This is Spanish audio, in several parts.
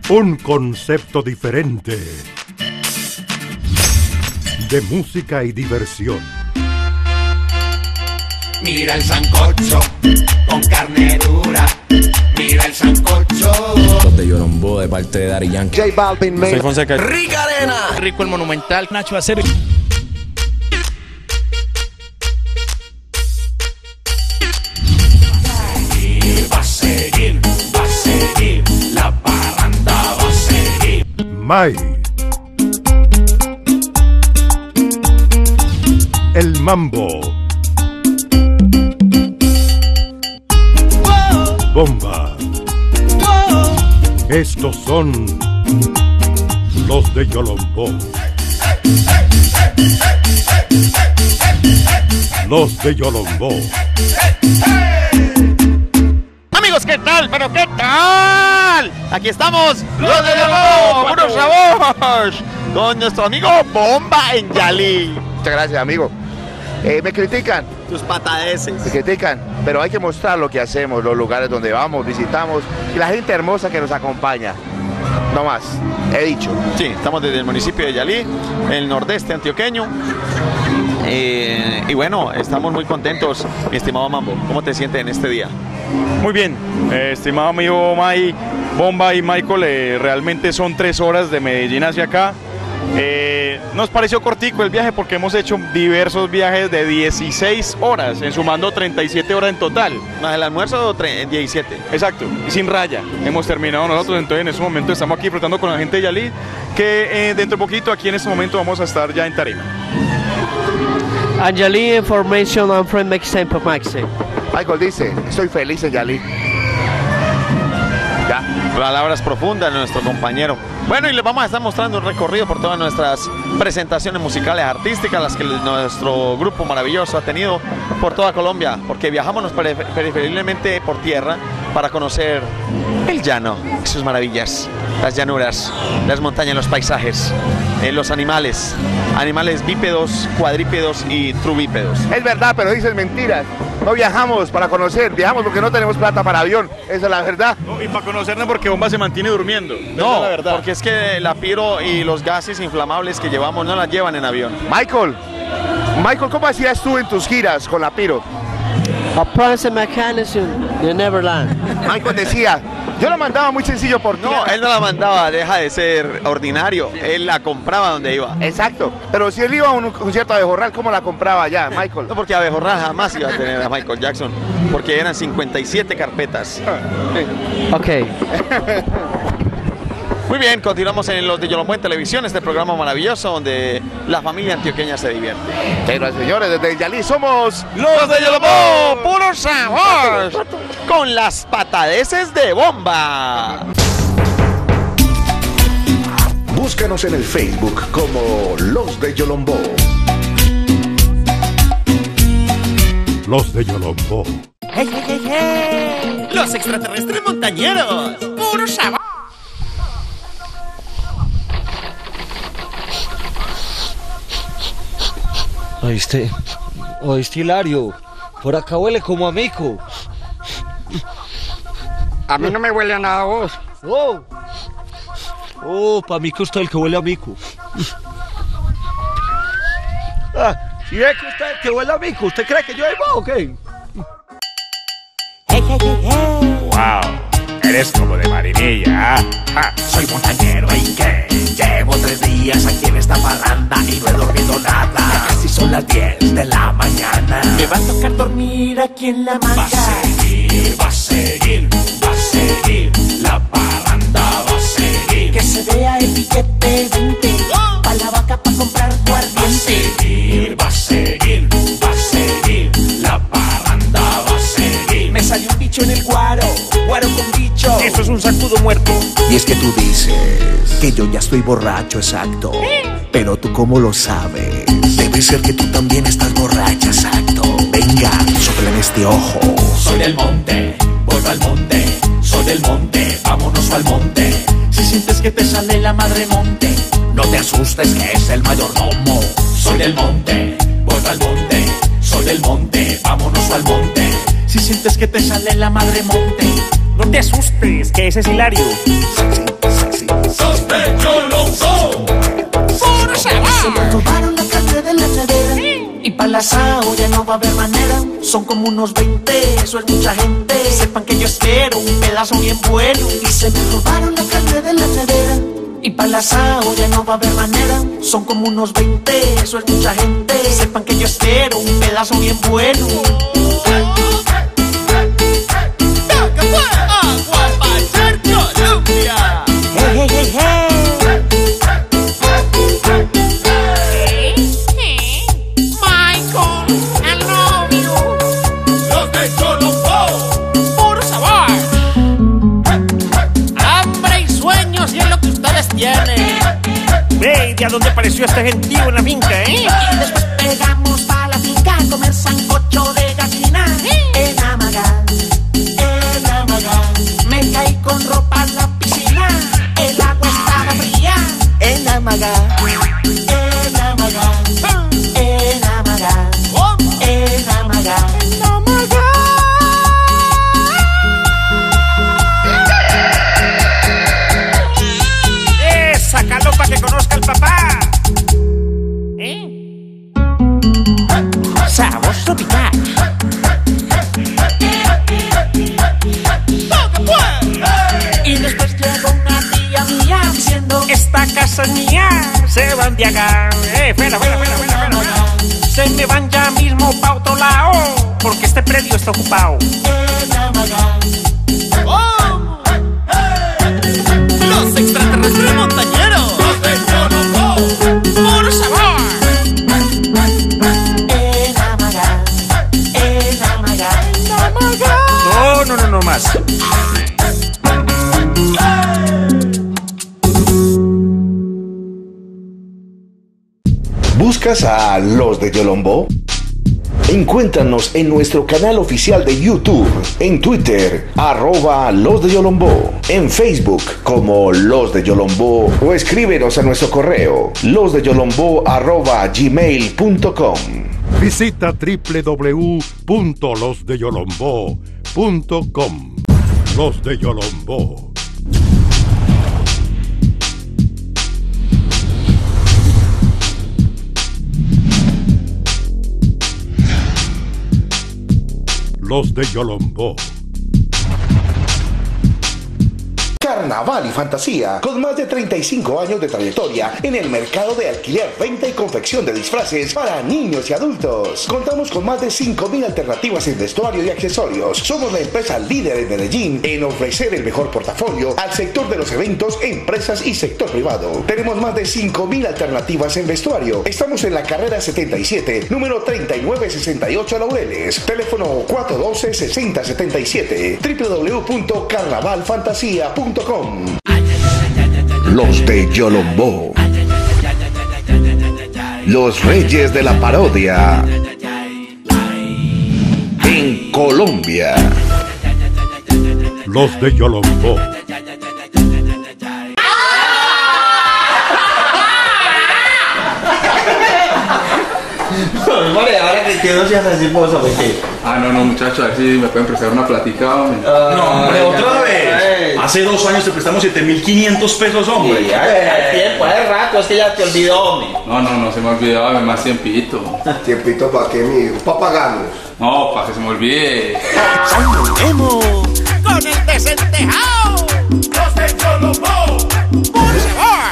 Un concepto diferente de música y diversión. Mira el sancocho con carne dura. Mira el sancocho. Los de Yolombo de parte de Daddy Yankee. J Balvin, Soy Fonseca. Rica Arena. Rico el Monumental. Nacho Acero. Va a seguir, la parranda va a seguir. Mai. El mambo. Bomba. Estos son los de Yolombo. Los de Yolombo. Amigos, ¿qué tal? ¿Pero qué tal? Aquí estamos, los de Yolombo, puros sabores, con nuestro amigo Bomba en Yalí. Muchas gracias, amigo. Me critican, Tus patadeces. me critican, pero hay que mostrar lo que hacemos, los lugares donde vamos, visitamos y la gente hermosa que nos acompaña. No más, he dicho. Sí, estamos desde el municipio de Yalí, el nordeste antioqueño. Y bueno, estamos muy contentos, mi estimado Mambo. ¿Cómo te sientes en este día? Muy bien, estimado amigo Mai, Bomba y Michael, realmente son 3 horas de Medellín hacia acá. Nos pareció cortico el viaje porque hemos hecho diversos viajes de 16 horas, en sumando 37 horas en total. ¿Más el almuerzo o 17? Exacto, y sin raya. Hemos terminado nosotros, entonces en este momento estamos aquí disfrutando con la gente de Yalí, que dentro de poquito aquí en este momento vamos a estar ya en tarima. Anjali information on Friend Maxime for Maxime. Michael dice, estoy feliz en Yalí. Ya. Palabras profundas de nuestro compañero. Bueno, y les vamos a estar mostrando un recorrido por todas nuestras presentaciones musicales artísticas, las que nuestro grupo maravilloso ha tenido por toda Colombia, porque viajamos preferiblemente por tierra para conocer el llano, sus maravillas, las llanuras, las montañas, los paisajes, los animales bípedos, cuadrípedos y trubípedos. Es verdad, pero dices mentiras. No viajamos para conocer, viajamos porque no tenemos plata para avión. Esa es la verdad. No, y para conocernos porque Bomba se mantiene durmiendo. No, Esa es la verdad. porque es que la piro y los gases inflamables que llevamos no las llevan en avión. Michael, ¿cómo hacías tú en tus giras con la Piro? A price mechanism, you never land. Michael decía, yo lo mandaba muy sencillo por No, él no la mandaba, deja de ser ordinario. Él la compraba donde iba. Exacto, pero si él iba a un concierto de Abejorral, ¿cómo la compraba allá, Michael? No, porque Abejorral jamás iba a tener a Michael Jackson, porque eran 57 carpetas. Okay. Muy bien, continuamos en Los de Yolombo en Televisión, este programa maravilloso donde la familia antioqueña se divierte. Señoras y señores, desde Yalí somos Los de Yolombo, puro sabor, con las patadeces de Bomba. Búscanos en el Facebook como Los de Yolombo. Los de Yolombo. ¡Hey, hey, hey, hey! ¡Los extraterrestres montañeros! ¡Puro sabor! Oíste, Hilario, por acá huele como a mico. A mí no me huele a nada vos. Para mí que usted es el que huele a mico. Si es que usted es el que huele a mico, ¿usted cree que yo ahí voy o qué? ¡Hey, hey, hey, hey! ¡Wow! Eres como de Marinilla. Soy montañero y que llevo 3 días aquí en esta parranda y no he dormido nada. Ya casi son las 10 de la mañana. Me va a tocar dormir aquí en la manga. Va a seguir, la parranda va a seguir. Que se vea el piquete 20, pa' la vaca pa' comprar guardiente. Va a seguir, la parranda va a seguir. Me salió un bicho en el guaro con bicho. Eso es un sacudo muerto. Y es que tú dices que yo ya estoy borracho, exacto. Pero tú cómo lo sabes. Debe ser que tú también estás borracha, exacto. Venga, sopla en este ojo. Soy del monte, voy al monte. Soy del monte, vámonos al monte. Si sientes que te sale la madre monte, no te asustes que es el mayordomo. Soy del monte, voy al monte. Soy del monte, vámonos al monte. Si sientes que te sale la madre monte, No te asustes, que ese es Hilario. sí. Los de Yolombo. Por sabor. Se me robaron la carne de la nevera y para el asado ya no va a haber manera. Son como unos 20, eso es mucha gente. Sepan que yo espero un pedazo bien bueno. Y se me robaron la carne de la nevera y para el asado ya no va a haber manera. Son como unos 20, eso es mucha gente. Sepan que yo espero un pedazo bien bueno. Agua para echar Colombia. Hey, hey, hey, hey. Michael, I love you. Los de Yolombo. Puro sabor. Hambre y sueños y es lo que ustedes tienen. Ve, ¿de a dónde apareció este gentío en la finca, Y después pegamos pa' la finca a comer sancocho de gallina. En Amagá, me caí con ropa en la piscina. El agua estaba fría. En Amagá, en Amagá, en Amagá, en Amagá, en Amagá. Sácalo para que conozca al papá. Sabor tropical. Y después llegó una tía mía diciendo: esta casa es mía. Se van de acá. Espera. Se me van ya mismo pa' otro lado, porque este predio está ocupado. Los extraterrestres montañeros. Los de Yolombo. Puro sabor. En Amagá, en Amagá, en Amagá. No más. ¿Buscas a Los de Yolombo? Encuéntranos en nuestro canal oficial de YouTube, en Twitter, @Los de Yolombo, en Facebook como Los de Yolombo o escríbenos a nuestro correo losdeyolombo@gmail.com. Visita www.losdeyolombo.com. Los de Yolombo. Los de Yolombo. Carnaval y Fantasía, con más de 35 años de trayectoria en el mercado de alquiler, venta y confección de disfraces para niños y adultos. Contamos con más de 5.000 alternativas en vestuario y accesorios. Somos la empresa líder en Medellín en ofrecer el mejor portafolio al sector de los eventos, empresas y sector privado. Tenemos más de 5.000 alternativas en vestuario. Estamos en la carrera 77, número 3968 Laureles. Teléfono 412-6077. www.carnavalfantasia.com. Los de Yolombo. Los reyes de la parodia en Colombia. Los de Yolombo. Vale, ahora que no seas así, vos sabés qué. No, muchachos, a ver si me pueden prestar una platica, hombre. No, hombre, otra vez. Hace 2 años te prestamos 7.500 pesos, hombre. Sí, al tiempo, hace rato, es que ya te olvidó, hombre. No se me olvidaba, más tiempito. ¿Tiempito para qué, mijo? ¿Para pagarnos? No, para que se me olvide. Saludemos con el desentejado. Los de Yolombo. Por favor.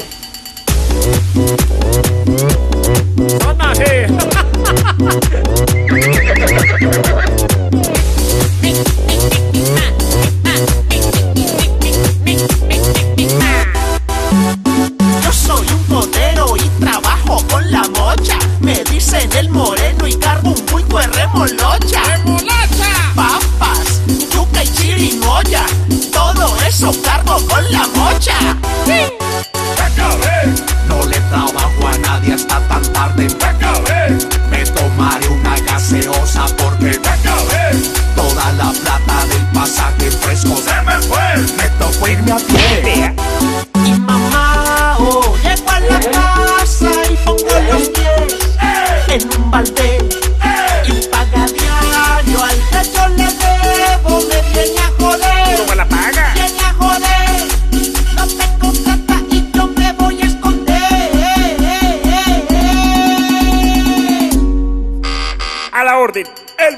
Yo soy un codero y trabajo con la mocha. Me dicen el moreno y cargo un bulto de remolocha. Papas, yuca y chirimoya. Todo eso cargo con la mocha. No le trabajo a nadie hasta tan tarde. Me tomaré una gaseosa porque toda la plata del pasaje fresco se me fue. Me tocó irme a pie. Y mamá, llego a la casa y pongo los pies en un balde. Y paga diario al que yo le debo. Me viene a joder. ¿Cómo me la paga? Viene a joder. No tengo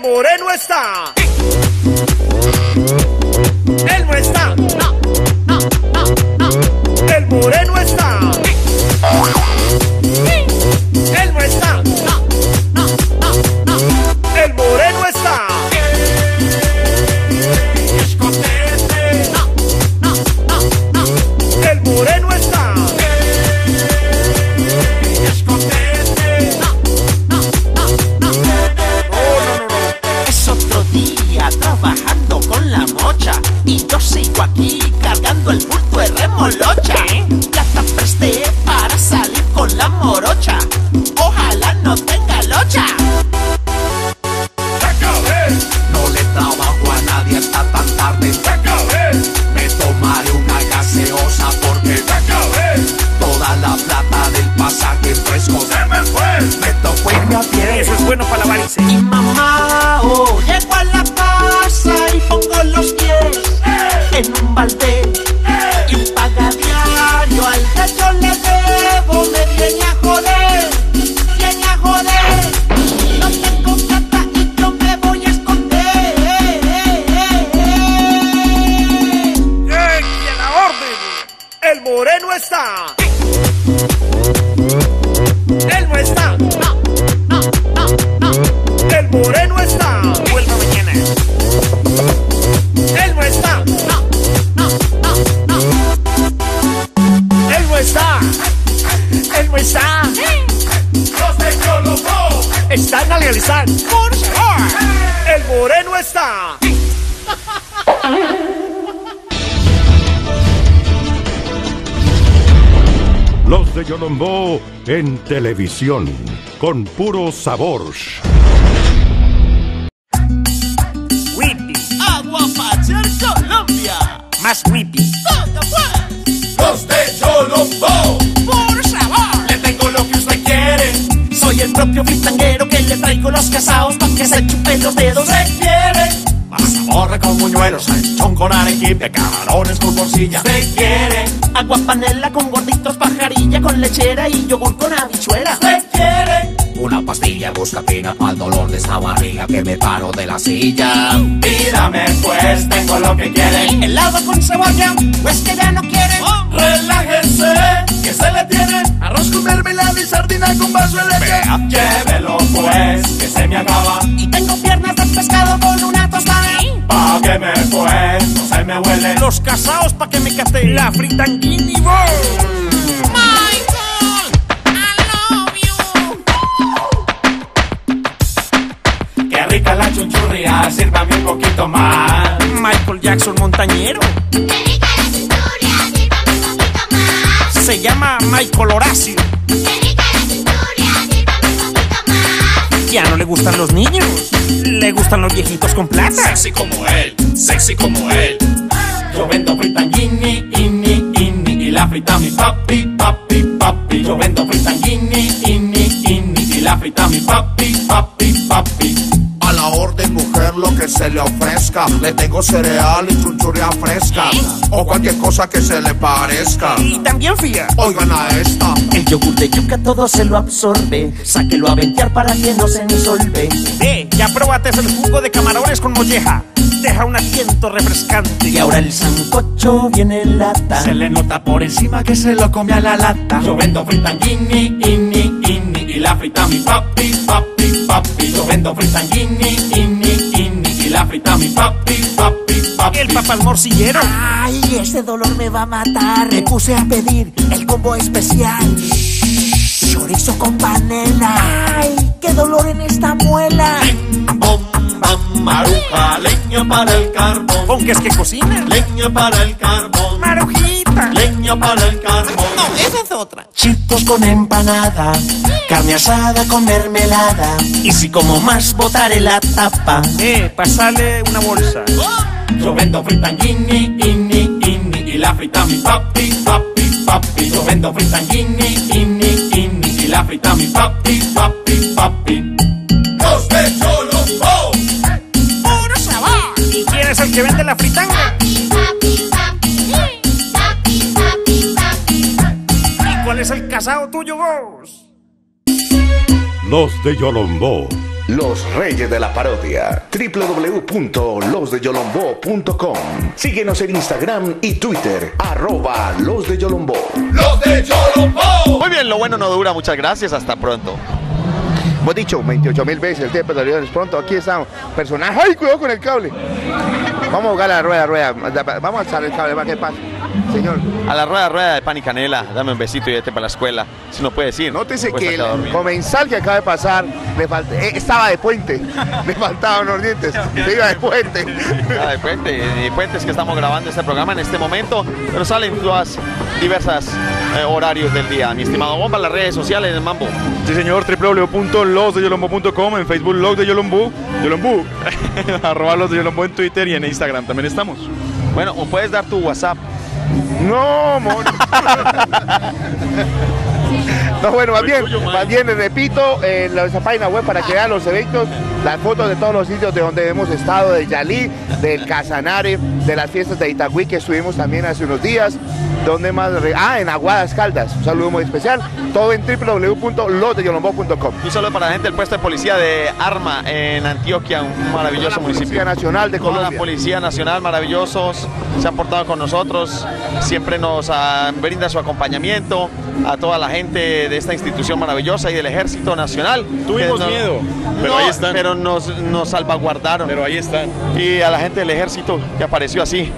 moreno está. Él no está. El moreno está. Él no está. El moreno está. El moreno está. Es otro día trabajando con la mocha y yo sigo aquí cargando el bulto de remolocha. Ya te presté para salir con la morocha. Ojalá no tenga locha. No le trabajo a nadie hasta tan tarde. Me tomaré una gaseosa porque toda la plata del pasaje fresco se me fue. Me tocó irme a pie. Eso es bueno para la varice. Y mamá, llego a la casa y pongo los pies en un balde y un pagadiario al que yo le debo me viene a joder, viene a joder. No tengo plata y yo me voy a esconder. ¡Que la orden! El moreno está. Él no está. El moreno está. Vuelva mañana. Él no está. Él no está. Él no está. Los de Yolombó están analizando. Por favor. El moreno está. Los de Yolombó en televisión, con puro sabor. Whippy. Agua para hacer Colombia. Más whippy. ¿Dónde pues? Los de Yolombó. Por sabor. Le tengo lo que usted quiere. Soy el propio fritanguero que le traigo los casados pa' que se chupen los dedos. Se quiere. Mazamorra con buñuelos, salchón con arequipe, camarones con morcilla. Se quiere. Agua panela con gorditos, pajarilla con lechera y yogur con habichuela. Se quiere. Una pastilla buscatina pa'l dolor de esa barriga que me paro de la silla. Pídame pues, tengo lo que quiere. Helado con cebolla, pues que ya no quiere. Relájese, que se le tiene. Arroz con mermelada y sardina con vaso de leche. Llévelo pues, que se me acaba. Y tengo piernas de pescado con una tostada. Págueme pues, no se me huele. Los casados pa' que me cate. La fritanguini bowl. Michael, I love you. Qué rica la chunchurria, sírvame un poquito más. Michael Jackson montañero. Qué rica la cinturia, sírvame un poquito más. Se llama Michael Horacio. Qué rica la cinturia, sírvame un poquito más. Ya no le gustan los niños. Le gustan los viejitos con plata. Sexy como él, sexy como él. Yo vendo fritanguini, y la frita mi papi, papi, papi. Yo vendo fritanguini, y la frita mi papi, papi, papi. A la orden, mujer, lo que se le ofrezca. Le tengo cereal y chunchurria fresca. O cualquier cosa que se le parezca. Y también fía. Oigan a esta. El yogur de yuca todo se lo absorbe. Sáquelo a ventear para que no se disolve. Ya pruébate el jugo de camarones con molleja. Deja un aliento refrescante. Y ahora el sancocho viene en lata. Se le nota por encima que se lo come a la lata. Yo vendo fritanguini, y la frita mi papi, papi, papi. Yo vendo fritanguini, y la frita mi papi, papi, papi. El papal morcillero. Ay, ese dolor me va a matar. Me puse a pedir el combo especial. Chorizo con panela. Ay, qué dolor en esta muela. Bom, bam, maruja, leña para el carbón. ¿Con qué es que cocina? Leña para el carbón. Marujita. Leña para el carbón. No, esa es otra. Chicos con empanada. Carne asada con mermelada. Y si como más botaré la tapa. Pasale una bolsa. Yo vendo fritanguini, y la frita mi papi, papi, papi. Yo vendo fritanguini, y la frita mi papi, papi, papi. Los de Yolombó. ¡Puro sabor! ¿Y quién es el que vende la fritanga? Papi, papi, papi. Papi, papi, papi. ¿Y cuál es el casado tuyo, vos? Los de Yolombó Los Reyes de la Parodia. www.losdeyolombo.com. Síguenos en Instagram y Twitter, @losdeyolombo. ¡Los de Yolombo! Muy bien, lo bueno no dura. Muchas gracias. Hasta pronto. Hemos dicho 28.000 veces el tiempo de pronto. Aquí estamos. Personaje. ¡Ay, cuidado con el cable! Vamos a jugar a la rueda. Vamos a alzar el cable. ¿Qué pasa? Señor. A la rueda de pan y canela. Dame un besito y vete para la escuela. Si no puedes ir. Nótese que el comensal que acaba de pasar estaba de puente. Le faltaban unos dientes. Se iba de puente. Estaba de puente. Y puentes que estamos grabando este programa en este momento. Pero salen todas diversas horarios del día. Mi estimado Bomba, las redes sociales del Mambo. Sí, señor. www.losdeyolombo.com. En Facebook, Los de Yolombo. Yolombo. @Los de Yolombo en Twitter y en Instagram también estamos. Bueno, ¿o puedes dar tu WhatsApp? No, mono. No, bueno, más bien les repito, esa página web para que vean los eventos, las fotos de todos los sitios de donde hemos estado, de Yalí, del Casanare, de las fiestas de Itagüí que estuvimos también hace unos días, donde más, en Aguadas Caldas, un saludo muy especial, todo en www.losdeyolombo.com. Un saludo para la gente del puesto de policía de Arma en Antioquia, un maravilloso municipio. Policía Nacional de Colombia. La Policía Nacional, maravillosos, se han portado con nosotros, siempre nos brinda su acompañamiento, a toda la gente de esta institución maravillosa y del Ejército Nacional. Tuvimos miedo, pero ahí están. Pero nos salvaguardaron. Pero ahí están. Y a la gente del Ejército que apareció así,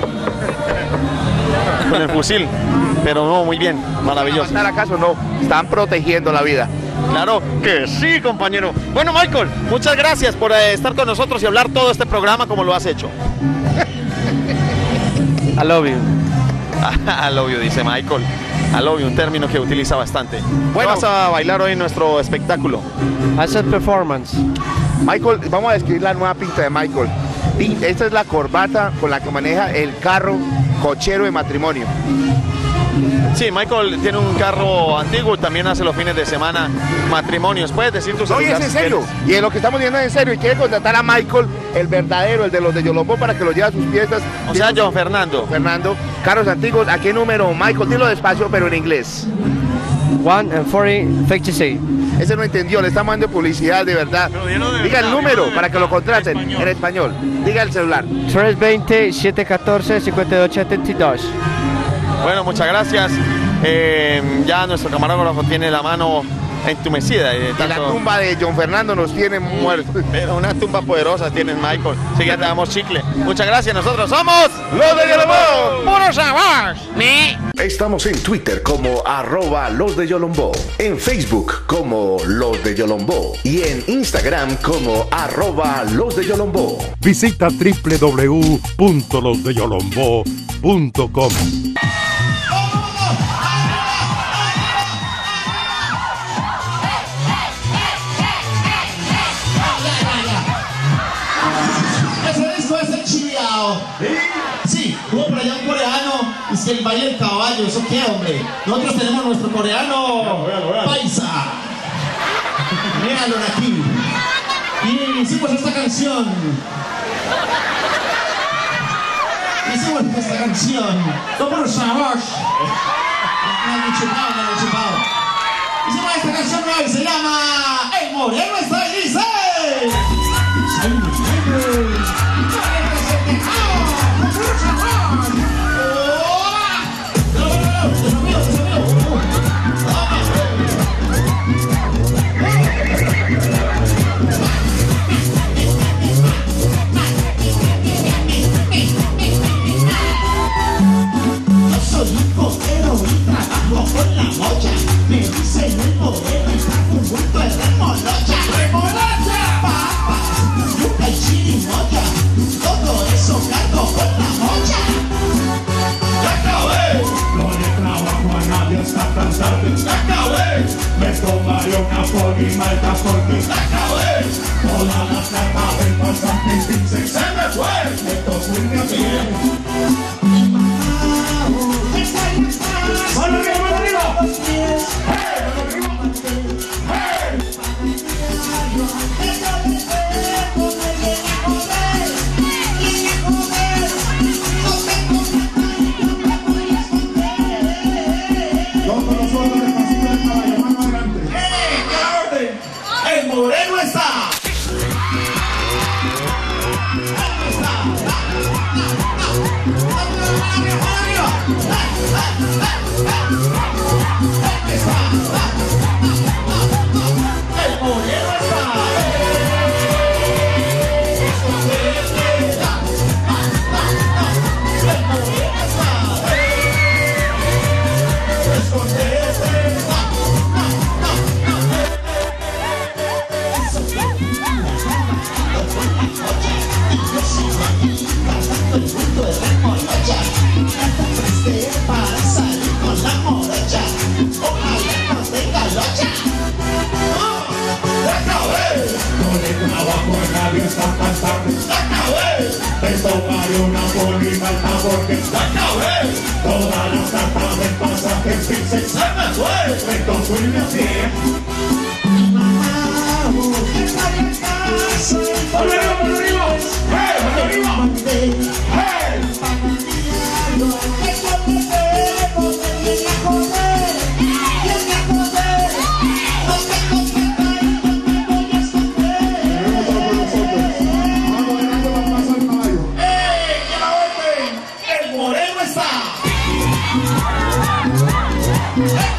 con el fusil. Pero no, muy bien, maravilloso. ¿Matar acaso no? Están protegiendo la vida. Claro que sí, compañero. Bueno, Michael, muchas gracias por estar con nosotros y hablar todo este programa como lo has hecho. I love you. I love you, dice Michael. I love you, un término que utiliza bastante. Bueno, vas a bailar hoy en nuestro espectáculo. Hacer performance. Michael, vamos a describir la nueva pinta de Michael. Esta es la corbata con la que maneja el carro cochero de matrimonio. Sí, Michael tiene un carro antiguo, también hace los fines de semana matrimonios. ¿Puedes decir tus Oye, es en serio. Y en lo que estamos viendo es en serio. Y quiere contratar a Michael, el verdadero, el de los de Yolombo, para que lo lleve a sus fiestas. O sea, John Fernando. Carros antiguos. ¿A qué número, Michael? Dilo despacio, pero en inglés. 14056. Ese no entendió, le estamos dando publicidad de verdad. Diga el número para que lo contraten en español. Diga el celular. 320-714-5272. Bueno, muchas gracias. Ya nuestro camarógrafo tiene la mano entumecida. La tumba de John Fernando nos tiene muertos. Pero una tumba poderosa tiene Michael. Así que ya te damos chicle. Muchas gracias. Nosotros somos Los de Yolombo. ¡Puro sabor! Estamos en Twitter como @Los de Yolombo, en Facebook como Los de Yolombo y en Instagram como @Los de Yolombo. Visita www.losdeyolombo.com. Sí, hubo por allá un coreano, es que el baile del caballo, ¿eso qué, hombre? Nosotros tenemos nuestro coreano paisa. Míralo aquí. Y hicimos esta canción. Hicimos esta canción. No por los sabores. Hicimos esta canción hoy, se llama El Moreno está ahí, dice. Con la mocha, me dicen el poder está con bulto de remolacha. ¡Remolacha! Papas, yuca y chirimoya, todo eso cargo con la mocha. ¡Ya acabé! No le trabajo a nadie hasta cansarme. ¡Ya acabé! Me tomaré una polimalta porque ¡ya acabé! Toda la plata del pasaje se me fue. Me tocó irme a bien. ¡Mano arriba, mano arriba! ¡El Moreno está! ¡El moreno está!